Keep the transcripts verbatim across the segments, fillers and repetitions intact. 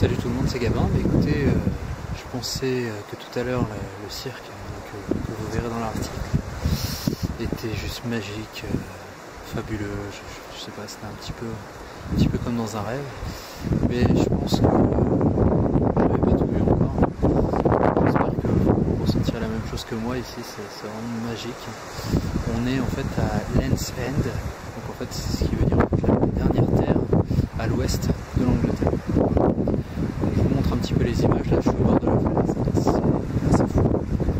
Salut tout le monde, c'est Gabin. Mais écoutez, euh, je pensais que tout à l'heure le cirque que, que vous verrez dans l'article était juste magique, euh, fabuleux. Je, je, je sais pas, c'était un petit peu, un petit peu comme dans un rêve. Mais je pense que euh, je n'avais pas tout vu encore. J'espère que vous ressentirez la même chose que moi ici. C'est vraiment magique. On est en fait à Land's End, donc en fait c'est ce qui veut dire la dernière terre à l'ouest de l'Angleterre. Je vous montre un petit peu les images, là je suis au bord de la falaise, c'est assez fou.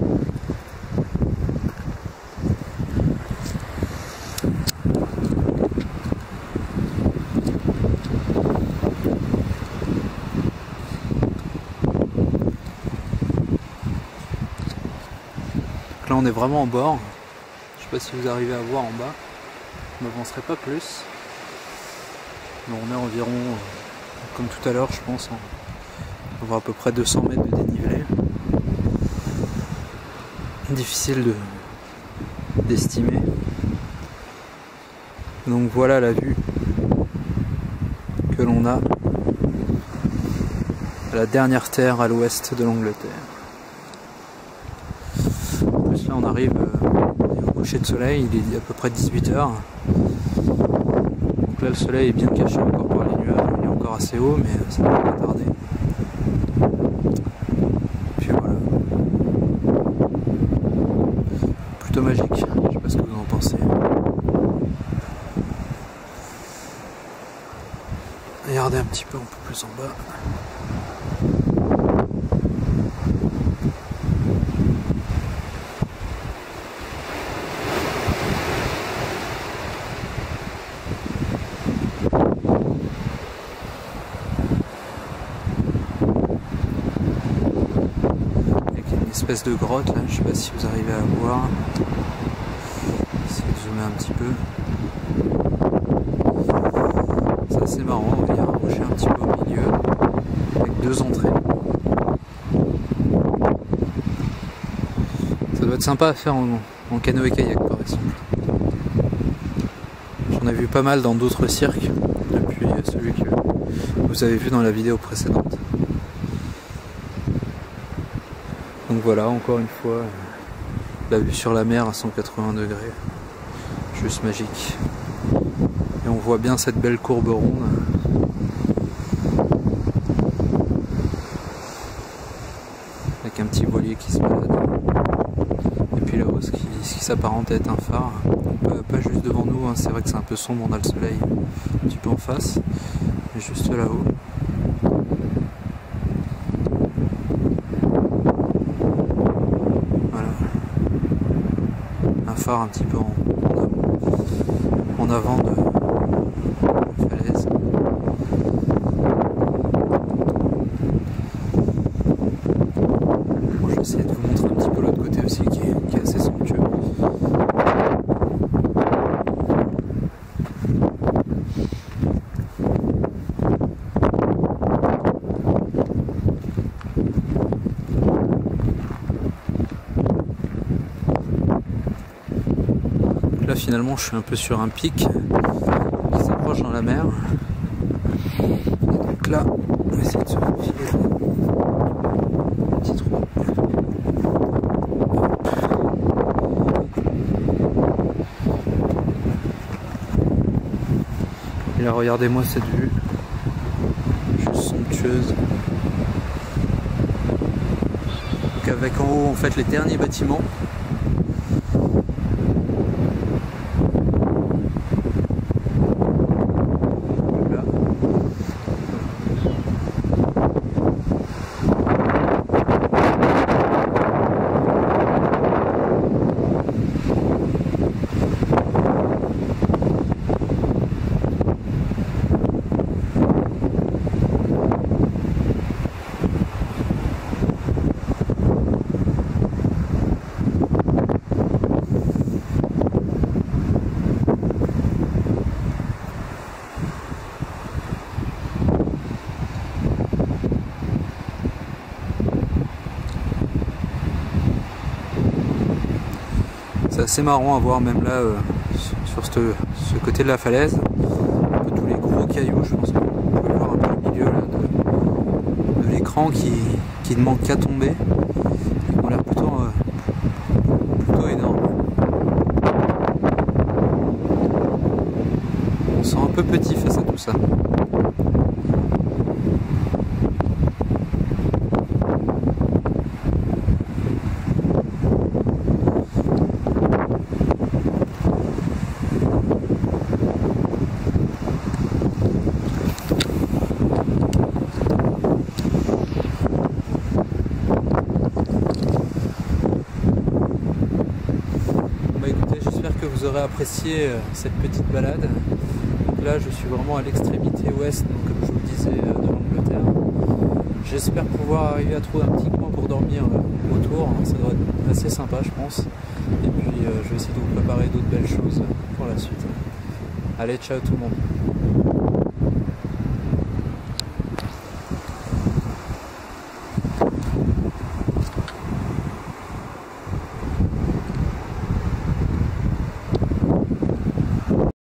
Donc là on est vraiment en bord, je sais pas si vous arrivez à voir en bas, je ne m'avancerai pas plus. Mais on est environ, euh, comme tout à l'heure je pense, on va à peu près deux cents mètres de dénivelé. Difficile de d'estimer. Donc voilà la vue que l'on a à la dernière terre à l'ouest de l'Angleterre. En plus là on arrive euh, au coucher de soleil, il est à peu près dix-huit heures. Donc là le soleil est bien caché encore par les nuages, il est encore assez haut mais ça ne va pas tarder. Puis voilà. Plutôt magique, je sais pas ce que vous en pensez. Regardez un petit peu un peu plus en bas. Espèce de grotte là, je sais pas si vous arrivez à voir. Essayez de zoomer un petit peu. C'est assez marrant, on va y rapprocher un petit peu au milieu, avec deux entrées. Ça doit être sympa à faire en, en canoë-kayak par exemple. J'en ai vu pas mal dans d'autres cirques, depuis celui que vous avez vu dans la vidéo précédente. Donc voilà, encore une fois, la vue sur la mer à cent quatre-vingts degrés, juste magique. Et on voit bien cette belle courbe ronde. Avec un petit voilier qui se balade. Et puis là-haut, ce qui, ce qui s'apparente à être un phare. Pas, pas juste devant nous, hein. C'est vrai que c'est un peu sombre, on a le soleil un petit peu en face. Mais juste là-haut. Un phare un petit peu en, en avant de la falaise. Bon, je vais essayer de vous montrer un petit peu l'autre côté aussi qui est, qui est assez somptueux. Là finalement je suis un peu sur un pic qui s'approche dans la mer. Donc là on va essayer de se profiler un petit trou. Et là regardez-moi cette vue, juste somptueuse. Donc avec en haut en fait les derniers bâtiments. C'est assez marrant à voir même là euh, sur ce, ce côté de la falaise. Un peu tous les gros cailloux, je pense que vous pouvez voir un peu au milieu là, de, écrans qui, qui ne manquent qu'à tomber et qui ont l'air plutôt, euh, plutôt énormes. On se sent un peu petit face à tout ça. Bah écoutez, j'espère que vous aurez apprécié cette petite balade. Donc là, je suis vraiment à l'extrémité ouest, donc comme je vous le disais, de l'Angleterre. J'espère pouvoir arriver à trouver un petit coin pour dormir autour. Ça doit être assez sympa, je pense. Et puis, je vais essayer de vous préparer d'autres belles choses pour la suite. Allez, ciao tout le monde.